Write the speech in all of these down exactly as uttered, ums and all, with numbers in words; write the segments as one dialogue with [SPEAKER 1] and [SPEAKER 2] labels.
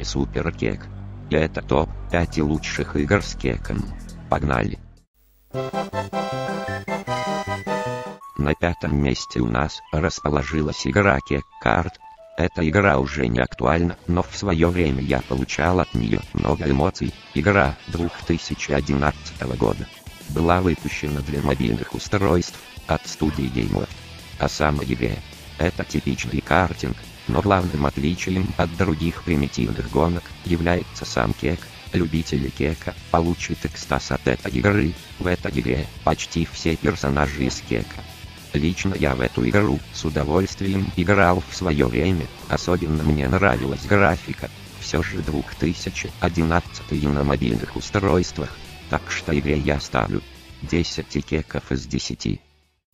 [SPEAKER 1] вами Супер Кек. И это топ пять лучших игр с кеком. Погнали! На пятом месте у нас расположилась игра Кек Карт. Эта игра уже не актуальна, но в свое время я получал от нее много эмоций. Игра две тысячи одиннадцатого года. Была выпущена для мобильных устройств от студии Gameloft. О самой игре. Это типичный картинг, но главным отличием от других примитивных гонок является сам кек. Любители кека получат экстаз от этой игры. В этой игре почти все персонажи из кека. Лично я в эту игру с удовольствием играл в свое время, особенно мне нравилась графика, все же две тысячи одиннадцатый на мобильных устройствах, так что игре я ставлю десять кеков из десяти.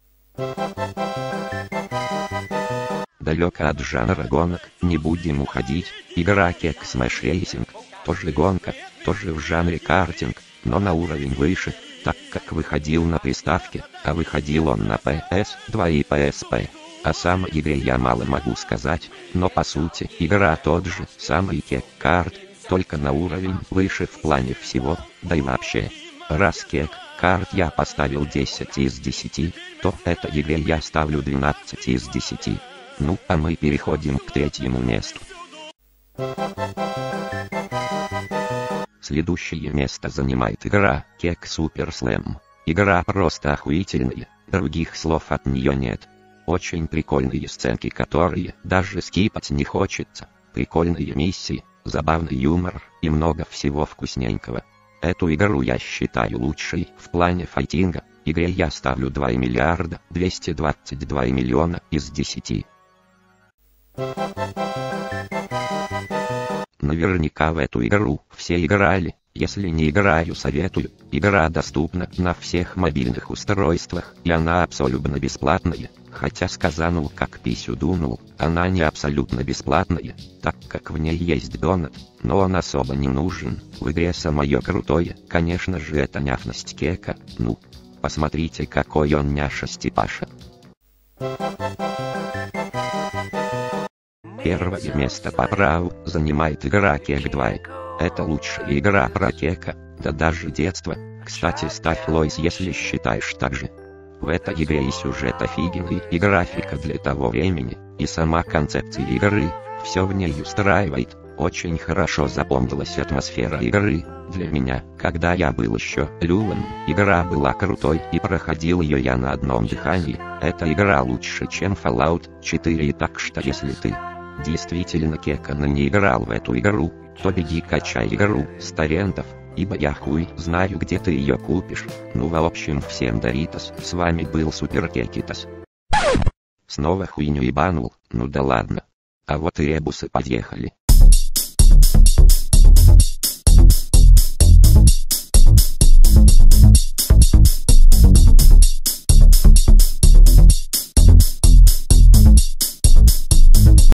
[SPEAKER 1] Далеко от жанра гонок не будем уходить, игра Кек Smash Racing, тоже гонка, тоже в жанре картинг, но на уровень выше, так как выходил на приставке, а выходил он на пи эс два и пи эс пи. О самой игре я мало могу сказать, но по сути игра тот же самый Кек Карт, только на уровень выше в плане всего, да и вообще. Раз Кек Карт я поставил десять из десяти, то этой игре я ставлю двенадцать из десяти. Ну, а мы переходим к третьему месту. Следующее место занимает игра Кек Super Slam. Игра просто охуительная, других слов от нее нет. Очень прикольные сценки, которые даже скипать не хочется. Прикольные миссии, забавный юмор и много всего вкусненького. Эту игру я считаю лучшей в плане файтинга. Игре я ставлю два миллиарда двести двадцать два миллиона из десяти. Наверняка в эту игру все играли, если не играю, советую. Игра доступна на всех мобильных устройствах, и она абсолютно бесплатная, хотя сказанул как писю дунул, она не абсолютно бесплатная, так как в ней есть донат, но он особо не нужен. В игре самое крутое, конечно же, это няшность кека, ну, посмотрите какой он няша-степаша. Первое место по праву занимает игра Кек два. Это лучшая игра про кека, да даже детство. Кстати, ставь лойс, если считаешь так же. В этой игре и сюжет офигенный, и графика для того времени, и сама концепция игры, все в ней устраивает. Очень хорошо запомнилась атмосфера игры. Для меня, когда я был еще люлем, игра была крутой, и проходил ее я на одном дыхании. Эта игра лучше, чем Fallout четыре, так что если ты действительно кекано не играл в эту игру, то беги качай игру с торрентов, ибо я хуй знаю, где ты ее купишь. Ну в общем, всем Доритос, с вами был Супер Кекитос. Снова хуйню ебанул, ну да ладно. А вот и ребусы подъехали.